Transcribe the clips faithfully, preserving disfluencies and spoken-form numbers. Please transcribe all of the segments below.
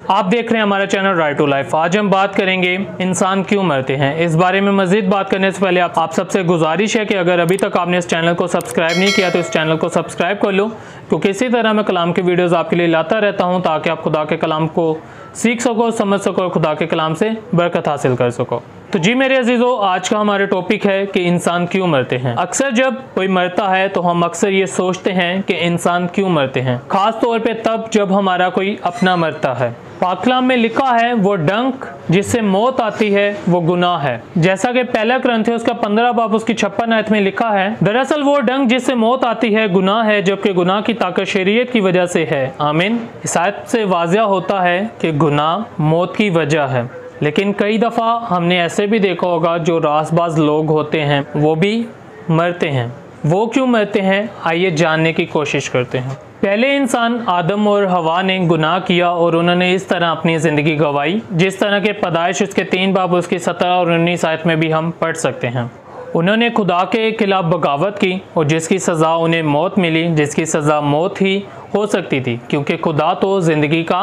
आप देख रहे हैं हमारा चैनल राइट टू लाइफ। आज हम बात करेंगे इंसान क्यों मरते हैं। इस बारे में मजीद बात करने से पहले आप, आप सबसे गुजारिश है कि अगर अभी तक आपने इस चैनल को सब्सक्राइब नहीं किया तो इस चैनल को सब्सक्राइब कर लो, क्योंकि इसी तरह मैं कलाम की वीडियोस आपके लिए लाता रहता हूं ताकि आप खुदा के कलाम को सीख सको, समझ सको और खुदा के कलाम से बरकत हासिल कर सको। तो जी मेरे अजीजों, आज का हमारा टॉपिक है कि इंसान क्यों मरते हैं। अक्सर जब कोई मरता है तो हम अक्सर ये सोचते हैं कि इंसान क्यों मरते हैं, खास तौर पे तब जब हमारा कोई अपना मरता है। पाक कलाम में लिखा है, वो डंक जिससे मौत आती है वो गुनाह है। जैसा कि पहला ग्रंथ उसका पंद्रह बाब उसकी छप्पन आयत में लिखा है, दरअसल वो डंक जिससे मौत आती है गुनाह है, जबकि गुनाह की ताकत शरीयत की वजह से है। आमीन। इस आयत से वाज़िया होता है कि गुनाह मौत की वजह है। लेकिन कई दफ़ा हमने ऐसे भी देखा होगा जो रासबाज लोग होते हैं वो भी मरते हैं। वो क्यों मरते हैं, आइए जानने की कोशिश करते हैं। पहले इंसान आदम और हवा ने गुनाह किया और उन्होंने इस तरह अपनी ज़िंदगी गंवाई, जिस तरह के पैदाइश उसके तीन बाब उसकी सत्रह और उन्नीस आयत में भी हम पढ़ सकते हैं। उन्होंने खुदा के खिलाफ बगावत की और जिसकी सज़ा उन्हें मौत मिली, जिसकी सज़ा मौत ही हो सकती थी, क्योंकि खुदा तो ज़िंदगी का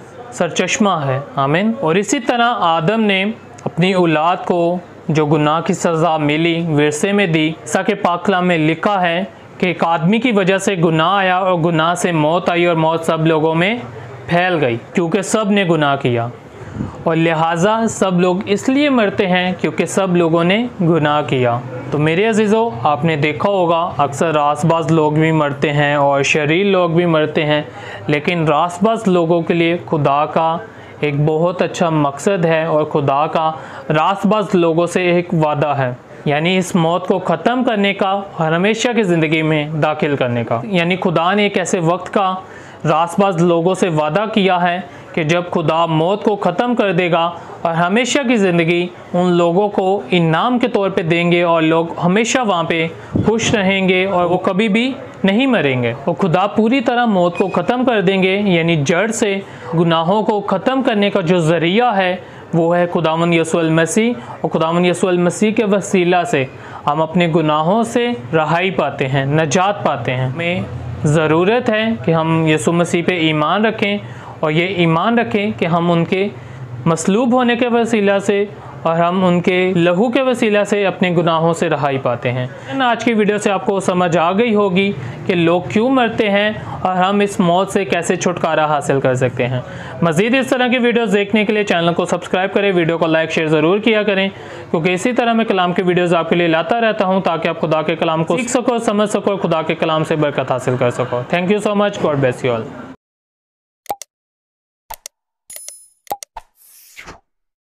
सरचश्मा है। आमीन। और इसी तरह आदम ने अपनी औलाद को जो गुनाह की सज़ा मिली विरसे में दी। जैसा कि पाक कलाम में लिखा है कि एक आदमी की वजह से गुनाह आया और गुनाह से मौत आई और मौत सब लोगों में फैल गई, क्योंकि सब ने गुनाह किया। और लिहाजा सब लोग इसलिए मरते हैं क्योंकि सब लोगों ने गुनाह किया। तो मेरे अजीज़ों, आपने देखा होगा अक्सर रासबाज लोग भी मरते हैं और शरीर लोग भी मरते हैं, लेकिन रासबाज लोगों के लिए खुदा का एक बहुत अच्छा मकसद है और खुदा का रासबाज लोगों से एक वादा है, यानी इस मौत को ख़त्म करने का और हमेशा की ज़िंदगी में दाखिल करने का। यानी खुदा ने एक ऐसे वक्त का रासबाज लोगों से वादा किया है कि जब खुदा मौत को ख़त्म कर देगा और हमेशा की ज़िंदगी उन लोगों को इनाम के तौर पे देंगे और लोग हमेशा वहाँ पे खुश रहेंगे और वो कभी भी नहीं मरेंगे। और खुदा पूरी तरह मौत को ख़त्म कर देंगे, यानी जड़ से गुनाहों को ख़त्म करने का जो ज़रिया है वो है खुदावंद यीशु मसीह। और खुदावंद यीशु मसीह के वसीला से हम अपने गुनाहों से रहाई पाते हैं, नजात पाते हैं। हमें ज़रूरत है कि हम यीशु मसीह पे ईमान रखें और ये ईमान रखें कि हम उनके मसलूब होने के वसीला से और हम उनके लहू के वसीला से अपने गुनाहों से रहाई पाते हैं। आज की वीडियो से आपको समझ आ गई होगी कि लोग क्यों मरते हैं और हम इस मौत से कैसे छुटकारा हासिल कर सकते हैं। मज़ीद इस तरह की वीडियोस देखने के लिए चैनल को सब्सक्राइब करें, वीडियो को लाइक शेयर ज़रूर किया करें, क्योंकि इसी तरह मैं कलाम की वीडियोज़ आपके लिए लाता रहता हूँ ताकि आप खुदा के कलाम को सीख सको, समझ सको और खुदा के कलाम से बरकत हासिल कर सको। Thank you so much. God bless you all.